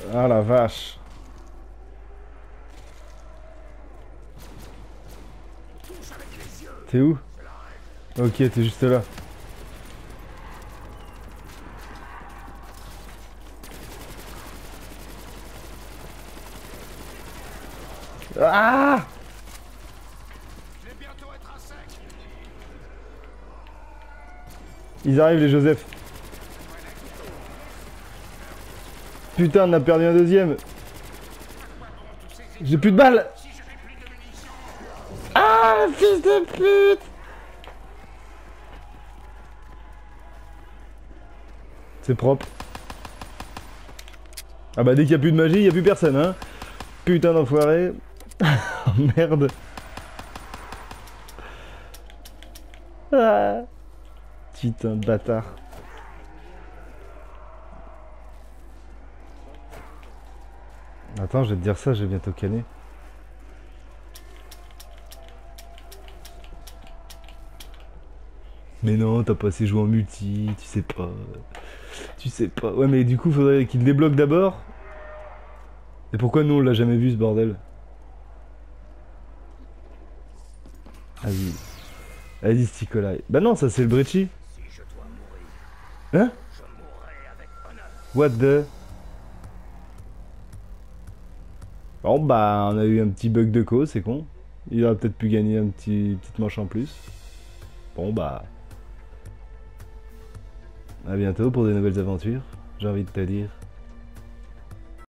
Ah la vache. T'es où? Ok, t'es juste là. Ah! Ils arrivent les Joseph. Putain, on a perdu un deuxième. J'ai plus de balles. Ah, fils de pute! C'est propre. Ah bah dès qu'il n'y a plus de magie, il n'y a plus personne, hein. Putain d'enfoiré. Oh, merde. Ah. Putain de bâtard. Attends, je vais te dire ça, j'ai bientôt canné. Mais non, t'as pas assez joué en multi, tu sais pas. Tu sais pas. Ouais, mais du coup, faudrait qu'il débloque d'abord. Et pourquoi nous, on l'a jamais vu, ce bordel? Vas-y. Vas-y, Sticolai. Bah non, ça, c'est le Brecci. Hein? What the... Bon, bah, on a eu un petit bug de cause, c'est con. Il aurait peut-être pu gagner un petite manche en plus. Bon, bah... À bientôt pour de nouvelles aventures, j'ai envie de te dire.